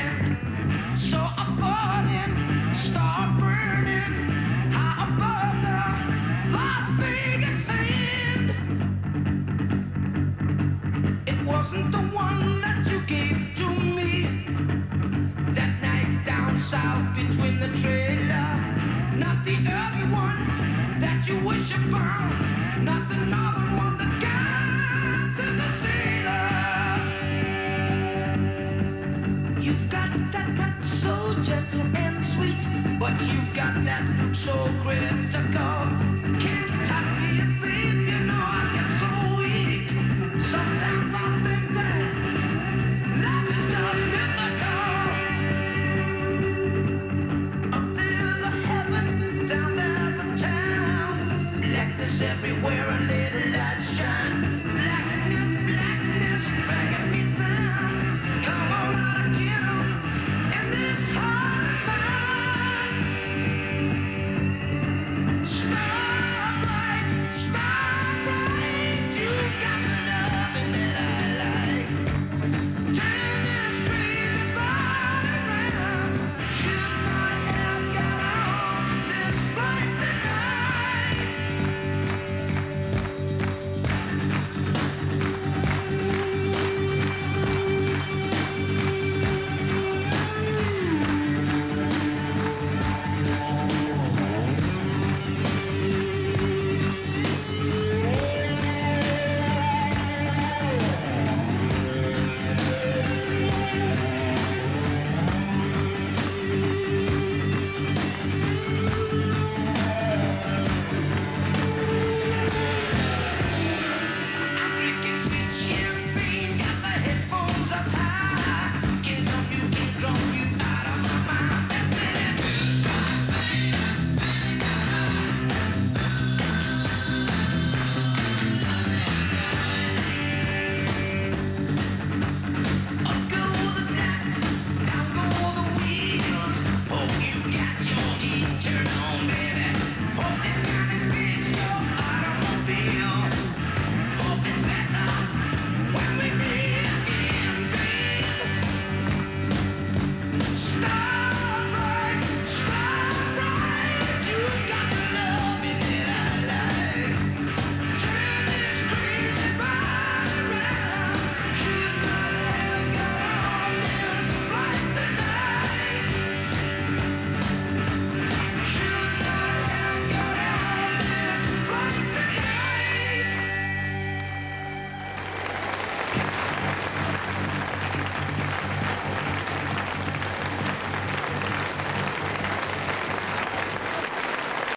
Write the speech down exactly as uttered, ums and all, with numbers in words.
burning. So I'm falling, start burning. High above the Las Vegas sand. It wasn't the one that you gave to me that night down south between the trailer. Not the early one that you wish upon. Not the northern one, the guides and the sailors. You've got that touch so gentle and sweet, but you've got that look so critical. Kentucky, baby.